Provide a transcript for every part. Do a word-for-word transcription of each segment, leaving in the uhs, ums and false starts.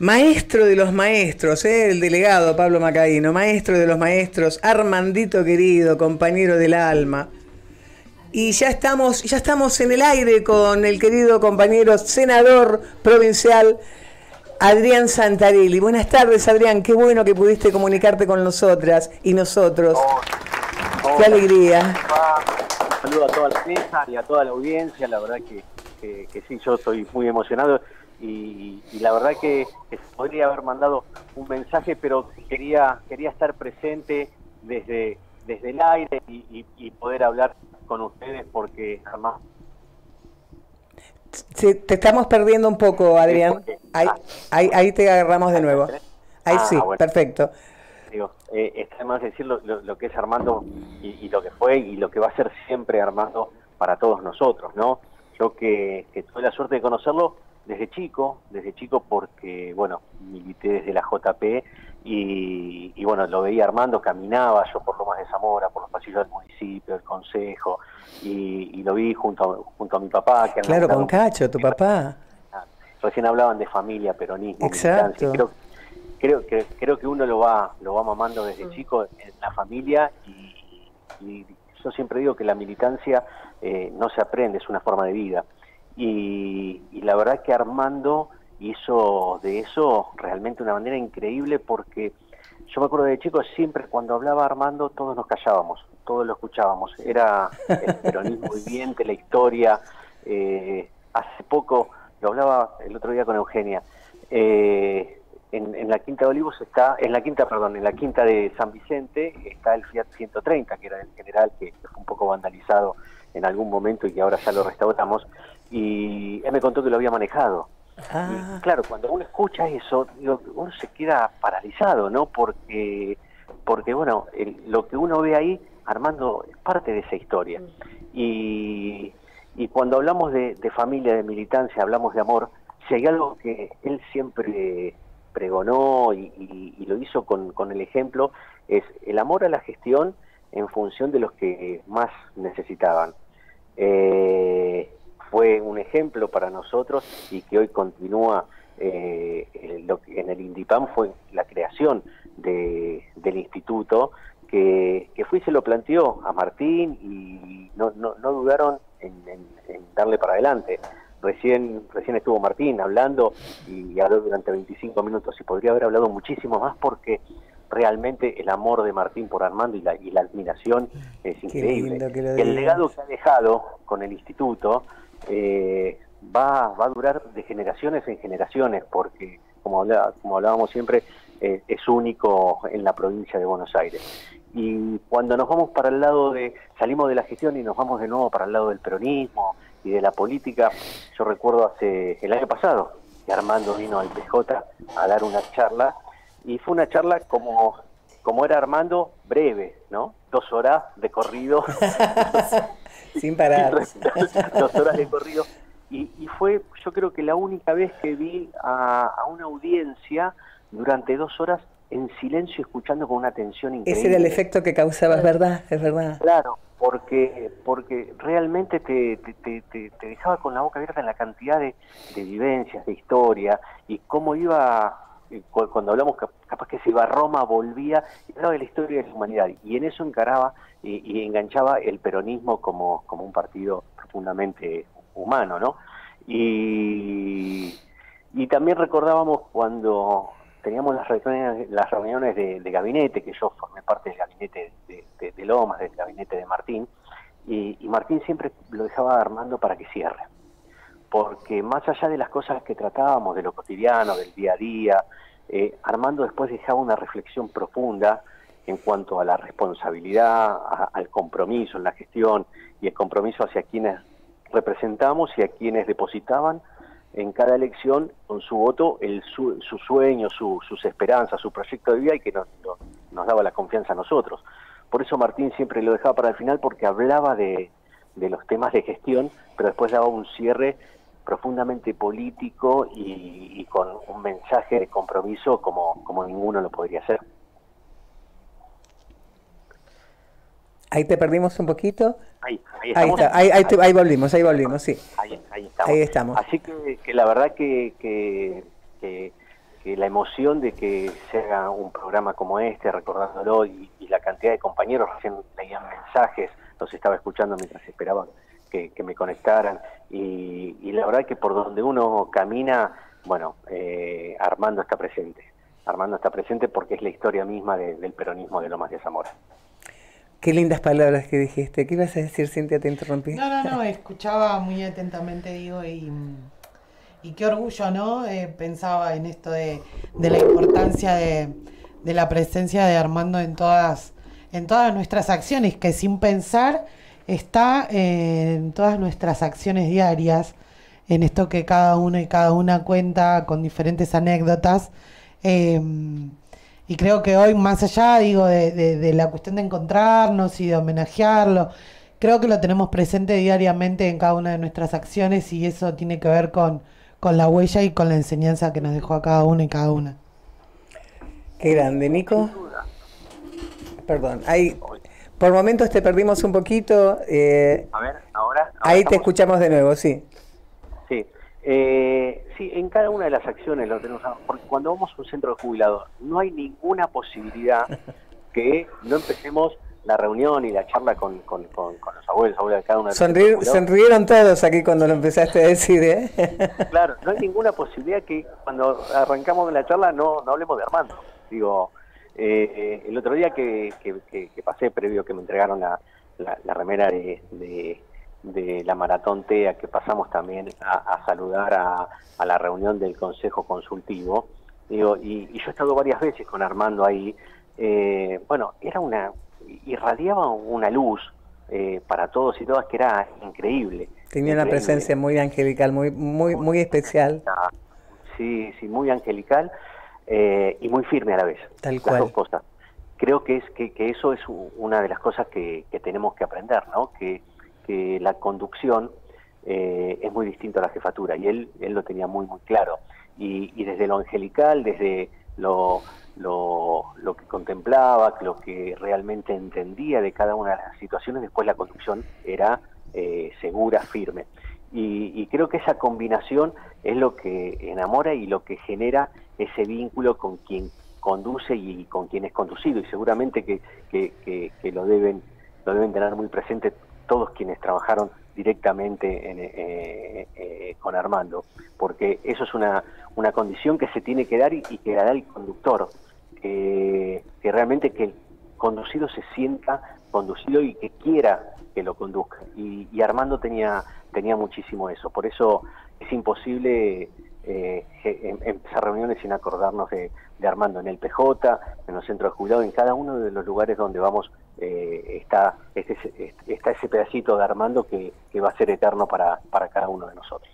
Maestro de los maestros, ¿eh? El delegado Pablo Macaíno, maestro de los maestros, Armandito querido, compañero del alma. Y ya estamos, ya estamos en el aire con el querido compañero senador provincial Adrián Santarelli. Buenas tardes, Adrián, qué bueno que pudiste comunicarte con nosotras y nosotros. Oh, qué alegría. Un saludo a toda la mesa y a toda la audiencia, la verdad que, que, que sí, yo estoy muy emocionado. Y, y la verdad que, que podría haber mandado un mensaje, pero quería quería estar presente desde desde el aire y, y, y poder hablar con ustedes porque jamás... Sí, te estamos perdiendo un poco, Adrián. Ahí, ahí, ahí te agarramos de nuevo. Ahí ah, sí, bueno. Perfecto. Digo, eh, está más decir lo, lo, lo que es Armando y, y lo que fue y lo que va a ser siempre Armando para todos nosotros, ¿no? Yo que, que tuve la suerte de conocerlo desde chico, desde chico porque, bueno, milité desde la J P y, y bueno, lo veía Armando, caminaba yo por Lomas de Zamora, por los pasillos del municipio, del consejo, y, y lo vi junto a, junto a mi papá. Que claro, con Cacho, tu papá. Recién hablaban de familia, peronismo, exacto. militancia. Creo, creo, que, creo que uno lo va, lo va mamando desde chico en la familia y, y yo siempre digo que la militancia eh, no se aprende, es una forma de vida. Y, y la verdad que Armando hizo de eso realmente una manera increíble porque yo me acuerdo de chico siempre cuando hablaba Armando todos nos callábamos, todos lo escuchábamos, era el peronismo viviente, la historia. Eh, hace poco, lo hablaba el otro día con Eugenia, eh, en, en la Quinta de Olivos está, en la Quinta, perdón, en la Quinta de San Vicente está el Fiat ciento treinta, que era el general que fue un poco vandalizado en algún momento y que ahora ya lo restauramos, y él me contó que lo había manejado. Ah. Y claro, cuando uno escucha eso, digo, uno se queda paralizado, ¿no? Porque, porque bueno, el, lo que uno ve ahí, Armando es parte de esa historia. Y, y cuando hablamos de, de familia, de militancia, hablamos de amor, si hay algo que él siempre pregonó y, y, y lo hizo con, con el ejemplo, es el amor a la gestión en función de los que más necesitaban. Eh, fue un ejemplo para nosotros y que hoy continúa eh, en, lo, en el INDIPAM fue la creación de, del instituto que, que fue y se lo planteó a Martín y no, no, no dudaron en, en, en darle para adelante. Recién, recién estuvo Martín hablando y habló durante veinticinco minutos y podría haber hablado muchísimo más porque realmente el amor de Martín por Armando y la, y la admiración es increíble. El legado que ha dejado con el instituto eh, va, va a durar de generaciones en generaciones porque, como, hablaba, como hablábamos siempre, eh, es único en la provincia de Buenos Aires. Y cuando nos vamos para el lado de, salimos de la gestión y nos vamos de nuevo para el lado del peronismo y de la política, yo recuerdo hace el año pasado que Armando vino al P J a dar una charla y fue una charla como, como era Armando, breve, ¿no? Dos horas de corrido. Sin parar. Dos horas de corrido. Y, y fue, yo creo que la única vez que vi a, a una audiencia durante dos horas en silencio, escuchando con una atención increíble. Ese era el efecto que causaba, es verdad, es verdad. Claro, porque porque realmente te, te, te, te dejaba con la boca abierta en la cantidad de, de vivencias, de historia, y cómo iba... Cuando hablamos capaz que se iba a Roma, volvía y hablaba de la historia de la humanidad y en eso encaraba y, y enganchaba el peronismo como, como un partido profundamente humano, ¿no? Y, y también recordábamos cuando teníamos las reuniones, las reuniones de, de gabinete, que yo formé parte del gabinete de, de, de Lomas, del gabinete de Martín, y, y Martín siempre lo dejaba a Armando para que cierre. Porque más allá de las cosas que tratábamos, de lo cotidiano, del día a día, eh, Armando después dejaba una reflexión profunda en cuanto a la responsabilidad, a, al compromiso en la gestión y el compromiso hacia quienes representamos y a quienes depositaban en cada elección con su voto el, su, su sueño, su, sus esperanzas, su proyecto de vida y que nos, nos, nos daba la confianza a nosotros. Por eso Martín siempre lo dejaba para el final porque hablaba de, de los temas de gestión, pero después daba un cierre profundamente político y, y con un mensaje de compromiso como, como ninguno lo podría hacer. Ahí te perdimos un poquito. Ahí, ahí, ahí, está, ahí, ahí, te, ahí volvimos, ahí volvimos, sí. Ahí, ahí estamos. Ahí estamos. Así que, que la verdad que, que, que que la emoción de que se haga un programa como este, recordándolo, y, y la cantidad de compañeros, recién leían mensajes, los estaba escuchando mientras esperaban que, que me conectaran, y, y la verdad que por donde uno camina, bueno, eh, Armando está presente, Armando está presente porque es la historia misma de, del peronismo de Lomas de Zamora. Qué lindas palabras que dijiste. ¿Qué ibas a decir, Cintia? Te interrumpí. No, no, no, escuchaba muy atentamente, digo, y, y qué orgullo, ¿no? Eh, pensaba en esto de, de la importancia de, de la presencia de Armando en todas, en todas nuestras acciones, que sin pensar está eh, en todas nuestras acciones diarias, en esto que cada uno y cada una cuenta con diferentes anécdotas. Eh, Y creo que hoy, más allá, digo, de, de, de la cuestión de encontrarnos y de homenajearlo, creo que lo tenemos presente diariamente en cada una de nuestras acciones, y eso tiene que ver con, con la huella y con la enseñanza que nos dejó a cada uno y cada una. Qué grande, Nico. Perdón, ahí por momentos te perdimos un poquito. Eh, a ver, ahora. ahora ahí estamos... te escuchamos de nuevo, sí. Sí. Eh, sí, en cada una de las acciones lo tenemos, porque cuando vamos a un centro de jubilados no hay ninguna posibilidad que no empecemos la reunión y la charla con, con, con, con los abuelos, abuelas de cada uno de los Sonri Sonrieron todos aquí cuando lo empezaste a decir, ¿eh? Claro, no hay ninguna posibilidad que cuando arrancamos la charla no, no hablemos de Armando. Digo, eh, el otro día que, que, que, que pasé, previo que me entregaron la, la, la remera de... de de la Maratón T E A, que pasamos también a, a saludar a, a la reunión del Consejo Consultivo, digo, y, y yo he estado varias veces con Armando ahí, eh, bueno, era una, irradiaba una luz eh, para todos y todas que era increíble. Tenía increíble. Una presencia muy angelical, muy, muy, muy especial. Sí, sí, muy angelical eh, y muy firme a la vez. Tal las cual. Dos cosas. Creo que es que, que eso es una de las cosas que, que tenemos que aprender, ¿no? Que que la conducción eh, es muy distinta a la jefatura, y él él lo tenía muy muy claro, y, y desde lo angelical, desde lo, lo, lo que contemplaba, lo que realmente entendía de cada una de las situaciones, después la conducción era eh, segura, firme, y, y creo que esa combinación es lo que enamora y lo que genera ese vínculo con quien conduce y con quien es conducido, y seguramente que, que, que, que lo deben lo deben tener muy presente todos quienes trabajaron directamente en, eh, eh, con Armando, porque eso es una, una condición que se tiene que dar y, y que la da el conductor, eh, que realmente que el conducido se sienta conducido y que quiera que lo conduzca, y, y Armando tenía, tenía muchísimo eso, por eso es imposible eh, empezar reuniones sin acordarnos de, de Armando, en el P J, en los centros de jubilados, en cada uno de los lugares donde vamos. Eh, está, este, está ese pedacito de Armando que, que va a ser eterno para, para cada uno de nosotros.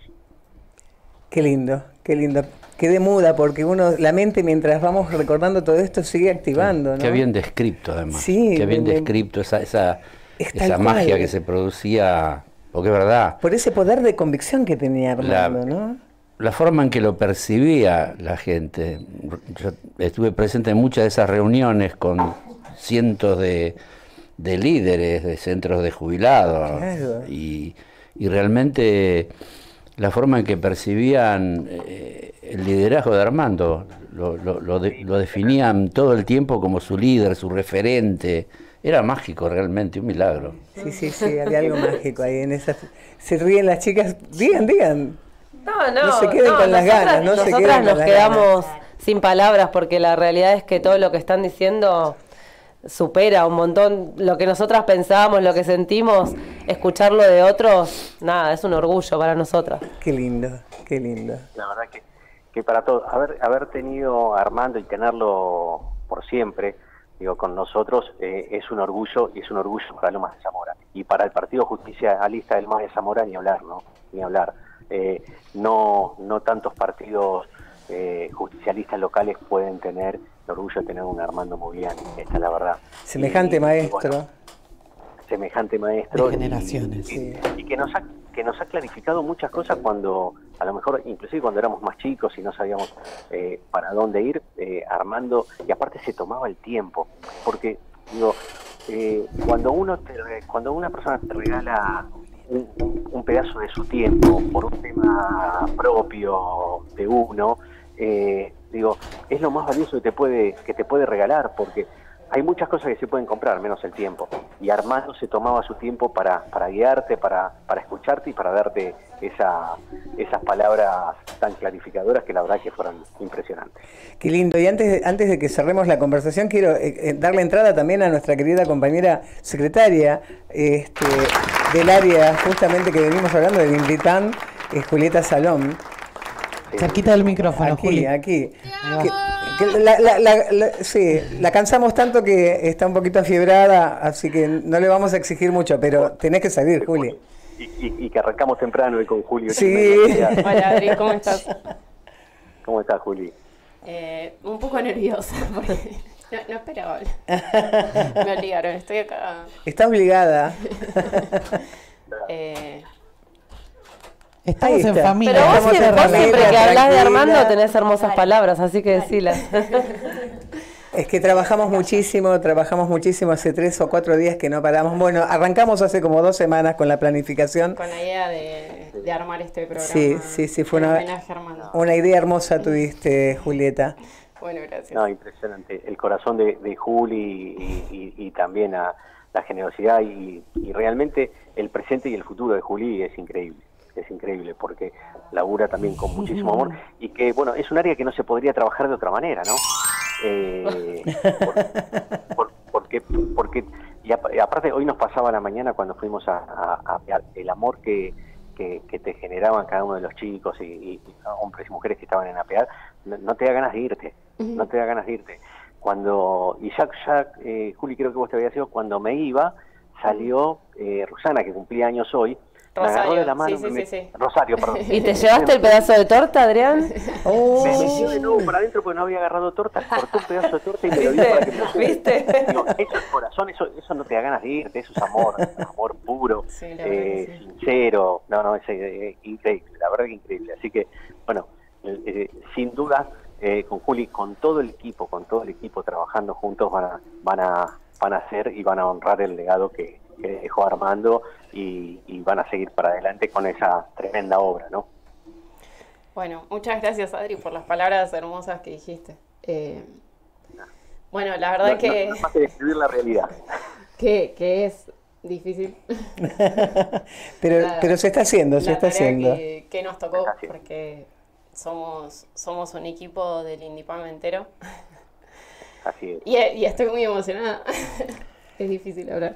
Qué lindo, qué lindo. Quedé muda porque uno, la mente mientras vamos recordando todo esto sigue activando, ¿no? Qué bien descripto además. Sí, qué bien me, descripto esa, esa, esa magia que se producía, porque es verdad. Por ese poder de convicción que tenía Armando, la, ¿no? La forma en que lo percibía la gente. Yo estuve presente en muchas de esas reuniones con cientos de, de líderes de centros de jubilados, claro. y, y realmente la forma en que percibían eh, el liderazgo de Armando, lo, lo, lo, de, lo definían todo el tiempo como su líder, su referente. Era mágico realmente, un milagro. Sí, sí, sí, había algo mágico ahí en esas. Se ríen las chicas, digan, digan. No, no, no se queden no, con las nosotras, ganas, no se nosotras queden nos con las quedamos ganas. Sin palabras, porque la realidad es que todo lo que están diciendo supera un montón lo que nosotras pensábamos, lo que sentimos. Escucharlo de otros, nada, es un orgullo para nosotras. Qué lindo, qué lindo. La verdad que, que para todos, haber, haber tenido a Armando y tenerlo por siempre, digo, con nosotros, eh, es un orgullo, y es un orgullo para Lomas de Zamora. Y para el Partido Justicialista de Lomas de Zamora, ni hablar, ¿no? Ni hablar. Eh, no, no tantos partidos eh, justicialistas locales pueden tener el orgullo de tener un Armando Mogliani, esta es la verdad. Semejante y, maestro. Y bueno, semejante maestro. De generaciones. Y, sí. y, y que nos ha, que nos ha clarificado muchas cosas cuando, a lo mejor, inclusive cuando éramos más chicos y no sabíamos eh, para dónde ir, eh, Armando, y aparte se tomaba el tiempo, porque, digo, eh, cuando uno te, cuando una persona te regala Un, un, un pedazo de su tiempo por un tema propio de uno, eh, digo, es lo más valioso que te puede, que te puede regalar, porque hay muchas cosas que se pueden comprar, menos el tiempo. Y Armando se tomaba su tiempo para, para guiarte, para, para escucharte y para darte esa, esas palabras tan clarificadoras que la verdad que fueron impresionantes. Qué lindo. Y antes de, antes de que cerremos la conversación, quiero eh, darle entrada también a nuestra querida compañera secretaria este, del área justamente que venimos hablando del INVIPAM, eh, Julieta Salom. Cerquita del micrófono, Aquí, Juli. aquí. Que, que la, la, la, la, sí, la cansamos tanto que está un poquito afiebrada, así que no le vamos a exigir mucho, pero tenés que salir, Juli. Y, y, y que arrancamos temprano hoy con Julio. Sí. Hola Adri, ¿cómo estás? ¿Cómo estás, Juli? Eh, un poco nerviosa porque no, no esperaba. Me obligaron, estoy acá. Está obligada. Eh, Estamos Ahí en está. familia. Pero vos Estamos siempre, en vos familia, siempre que hablas de tranquila. Armando tenés hermosas palabras, así que decilas. Es que trabajamos muchísimo, trabajamos muchísimo, hace tres o cuatro días que no paramos. Bueno, arrancamos hace como dos semanas con la planificación. con la idea de, de armar este programa. Sí, sí, sí, fue en una, homenaje a Armando. una idea hermosa tuviste, Julieta. Bueno, gracias. No, impresionante. El corazón de, de Juli y, y, y también a la generosidad y, y realmente el presente y el futuro de Juli es increíble. Es increíble porque labura también con muchísimo amor y que, bueno, es un área que no se podría trabajar de otra manera, ¿no? Eh, por, por, porque, porque y, a, y aparte hoy nos pasaba la mañana cuando fuimos a, a, a el amor que, que, que te generaban cada uno de los chicos y, y, y hombres y mujeres que estaban en APEAD, no, no te da ganas de irte, no te da ganas de irte. Cuando, y ya, ya eh, Juli, creo que vos te habías ido, cuando me iba, salió eh, Rosana, que cumplía años hoy. Me agarró de la mano, sí, sí, me- sí, sí. Rosario, perdón. ¿Y te llevaste el pedazo de torta, Adrián? Oh, Me metió de nuevo para adentro porque no había agarrado torta, cortó un pedazo de torta y me lo dio para que me lo lleve. ¿Viste? Digo, eso es corazón, eso, eso no te da ganas de irte, eso es amor, amor puro, Sí, la eh, verdad que sí. sincero, no, no, es eh, increíble, la verdad que increíble. Así que, bueno, eh, eh, sin duda, eh, con Juli, con todo el equipo, con todo el equipo trabajando juntos van a, van a, van a hacer y van a honrar el legado que, que dejó Armando y, y van a seguir para adelante con esa tremenda obra, ¿no? Bueno, muchas gracias Adri por las palabras hermosas que dijiste. Eh, bueno, la verdad No, que, no, no es más que describir la realidad. que, que es difícil. pero, La- pero se está haciendo, se la está tarea haciendo. Que, que nos tocó, Así es. porque somos, somos un equipo del INDIPAM entero. Así es. Y, y estoy muy emocionada. Es difícil hablar.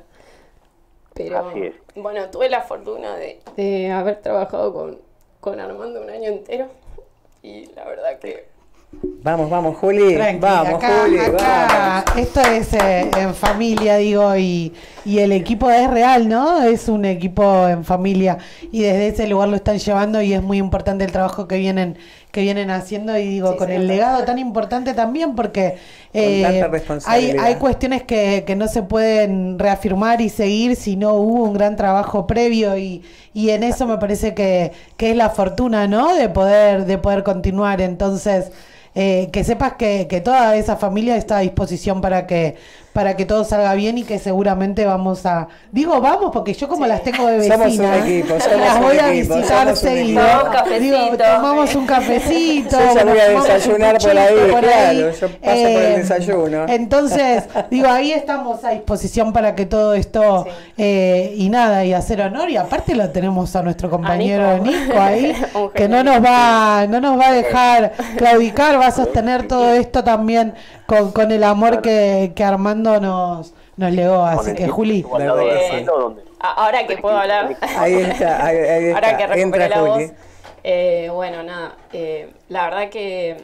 Pero Así es. bueno, tuve la fortuna de, de haber trabajado con, con Armando un año entero. Y la verdad que Vamos, vamos, Juli. Tranquila, Vamos, acá, Juli. acá, Vamos. esto es eh, en familia, digo, y, y el equipo es real, ¿no? Es un equipo en familia y desde ese lugar lo están llevando y es muy importante el trabajo que vienen que vienen haciendo y digo, Sí, con se el nota. legado tan importante también porque eh, tanta hay, responsabilidad. hay cuestiones que, que no se pueden reafirmar y seguir si no hubo un gran trabajo previo y, y en eso me parece que, que es la fortuna, ¿no? De poder, de poder continuar. Entonces, Eh, que sepas que, que toda esa familia está a disposición para que para que todo salga bien y que seguramente vamos a... Digo vamos porque yo como Sí. las tengo de Somos vecina, un equipo, somos las un voy a equipo, visitar somos un seguido. equipo. Tomamos un cafecito. Digo, tomamos un cafecito. Yo ya voy a tomamos un desayunar por ahí, puchito por claro, ahí. yo paso por el desayuno. Entonces, digo, ahí estamos a disposición para que todo esto... Sí. eh, y nada, y hacer honor. Y aparte lo tenemos a nuestro compañero Nico. Nico ahí, Un que no genio. nos va no nos va a dejar claudicar, va a sostener todo esto también con, con el amor que, que Armando nos, nos legó. Así Con que el Juli, equipo al lado de Eh, Armando, ¿dónde? a- ahora que puedo hablar, Ahí está, ahí, ahí está. ahora que recuperé Entra la Juli. voz, eh, bueno, nada, eh, la verdad que,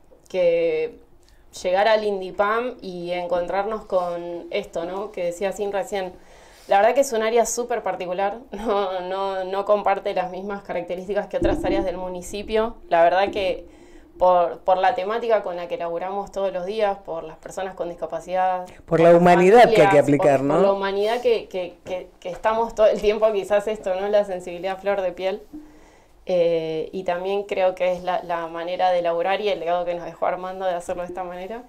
que llegar al INDIPAM y encontrarnos con esto, ¿no? Que decía Sin recién, la verdad que es un área súper particular, no, no, no comparte las mismas características que otras áreas del municipio, la verdad que por, por la temática con la que laburamos todos los días, por las personas con discapacidad. Por la las humanidad que hay que familias, aplicar, por- ¿no? Por la humanidad que, que, que, que estamos todo el tiempo, quizás esto, ¿no? La sensibilidad a flor de piel. Eh, y también creo que es la, la manera de laburar y el legado que nos dejó Armando de hacerlo de esta manera.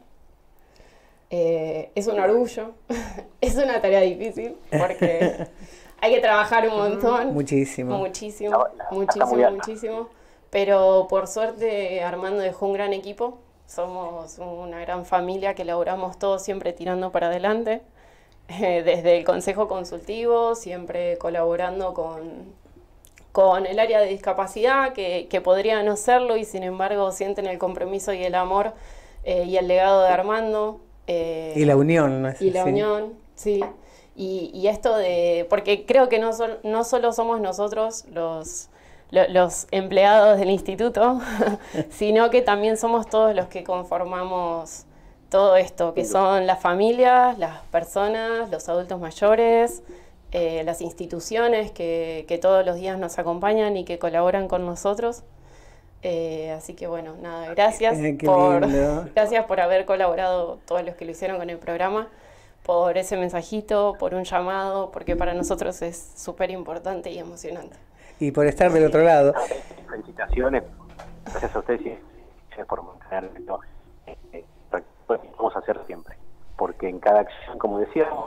Eh, es un orgullo, es una tarea difícil porque hay que trabajar un montón. Muchísimo. Muchísimo, La- la- está muchísimo, muy alta. muchísimo. pero por suerte Armando dejó un gran equipo, somos una gran familia que laburamos todos siempre tirando para adelante, eh, desde el consejo consultivo, siempre colaborando con, con el área de discapacidad, que, que podría no serlo y sin embargo sienten el compromiso y el amor eh, y el legado de Armando. Eh, y la unión, ¿no es? Y la sí. unión, sí. Y, y esto de, porque creo que no, sol, no solo somos nosotros los, lo, los empleados del instituto, sino que también somos todos los que conformamos todo esto, que son las familias, las personas, los adultos mayores, eh, las instituciones que, que todos los días nos acompañan y que colaboran con nosotros. Eh, así que bueno, nada, gracias, Eh, qué por, lindo. gracias por haber colaborado todos los que lo hicieron con el programa, por ese mensajito, por un llamado, porque para nosotros es súper importante y emocionante. Y por estar del otro lado. Felicitaciones, gracias a ustedes y gracias por mantener esto. Eh, vamos a hacer siempre, porque en cada acción, como decíamos,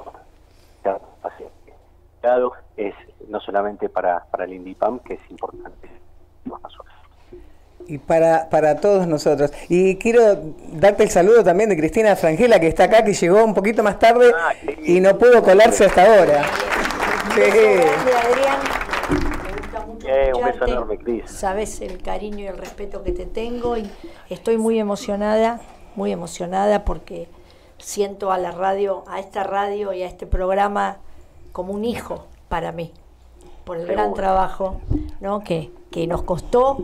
es no solamente para, para el INDIPAM, que es importante para nosotros. Y para, para todos nosotros. Y quiero darte el saludo también de Cristina Frangela, que está acá, que llegó un poquito más tarde Ah, sí. y no pudo colarse hasta ahora. Sí. Grande, Adrián. Me gusta mucho Eh, un beso escucharte. enorme, Cris. Sabes el cariño y el respeto que te tengo y estoy muy emocionada, muy emocionada porque siento a la radio, a esta radio y a este programa como un hijo para mí, por el gran trabajo, ¿no? que, que nos costó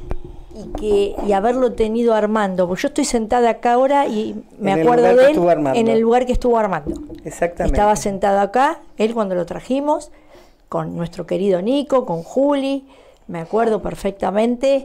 y que y haberlo tenido Armando. Porque yo estoy sentada acá ahora y me En el acuerdo lugar que de él estuvo Armando. en el lugar que estuvo Armando. Exactamente. Estaba sentado acá, él cuando lo trajimos, con nuestro querido Nico, con Juli, me acuerdo perfectamente,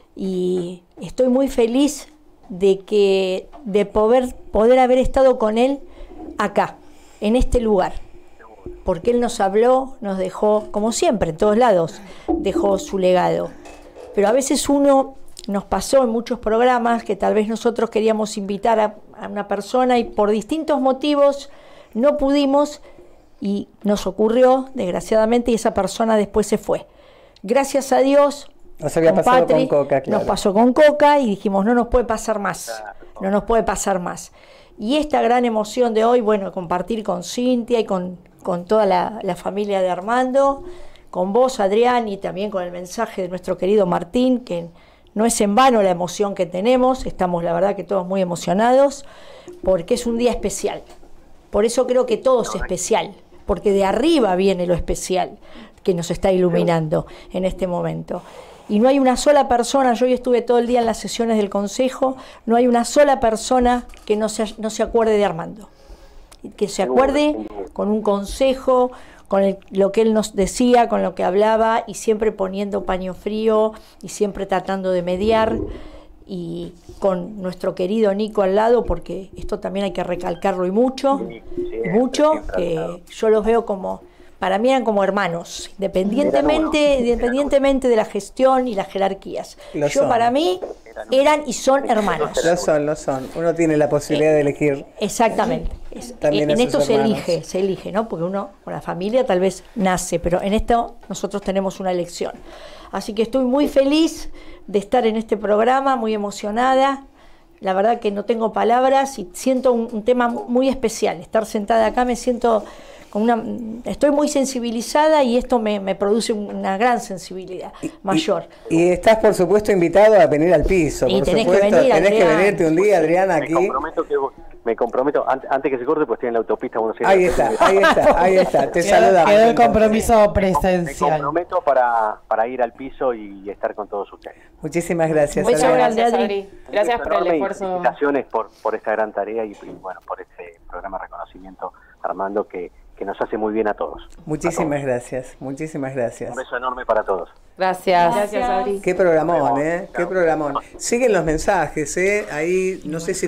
y estoy muy feliz de que de poder, poder haber estado con él acá, en este lugar, porque él nos habló, nos dejó, como siempre, en todos lados, dejó su legado. Pero a veces uno, nos pasó en muchos programas que tal vez nosotros queríamos invitar a, a una persona y por distintos motivos no pudimos y nos ocurrió, desgraciadamente, y esa persona después se fue. Gracias a Dios, Nos había con pasado Patri, con Coca, claro. nos pasó con Coca y dijimos, no nos puede pasar más, no nos puede pasar más. Y esta gran emoción de hoy, bueno, compartir con Cintia y con, con toda la, la familia de Armando, con vos, Adrián, y también con el mensaje de nuestro querido Martín, que no es en vano la emoción que tenemos, estamos la verdad que todos muy emocionados, porque es un día especial. Por eso creo que todo es especial, porque de arriba viene lo especial que nos está iluminando en este momento. Y no hay una sola persona, yo hoy estuve todo el día en las sesiones del Consejo, no hay una sola persona que no se, no se acuerde de Armando, que se acuerde con un consejo, con el, lo que él nos decía, con lo que hablaba, y siempre poniendo paño frío y siempre tratando de mediar, y con nuestro querido Nico al lado, porque esto también hay que recalcarlo y mucho, y mucho, que yo los veo como, para mí eran como hermanos, independientemente, independientemente de la gestión y las jerarquías. Lo Yo son. para mí eran y son hermanos. Lo son, lo son. Uno tiene la posibilidad de elegir. Exactamente. Es- También en a esto sus se hermanos. elige, se elige, ¿no? Porque uno con la familia tal vez nace, pero en esto nosotros tenemos una elección. Así que estoy muy feliz de estar en este programa, muy emocionada. La verdad que no tengo palabras y siento un, un tema muy especial. Estar sentada acá me siento con una, estoy muy sensibilizada y esto me, me produce una gran sensibilidad mayor. Y, y estás, por supuesto, invitado a venir al piso. Y por tenés que supuesto, venir, tenés que Adrián. venirte un día, Adriana, Me aquí. comprometo que vos- me comprometo, an- antes que se corte, pues estoy en la autopista Buenos Aires. Ahí está, ahí está, ahí está. Te Quedó, saludamos. quedó el entonces. compromiso Me presencial. comprometo para, para ir al piso y estar con todos ustedes. Muchísimas gracias. Beso Adriana. grande, Gracias, Adri. Adri. Gracias Un por beso el enorme y esfuerzo. Felicitaciones por, por esta gran tarea y, y, bueno, por este programa de reconocimiento, Armando, que, que nos hace muy bien a todos. Muchísimas A todos. gracias, muchísimas gracias. Un beso enorme para todos. Gracias. Gracias, Adri. Qué programón, Nos vemos. ¿eh? Qué Chao. programón. Siguen los mensajes, ¿eh? Ahí, no sé si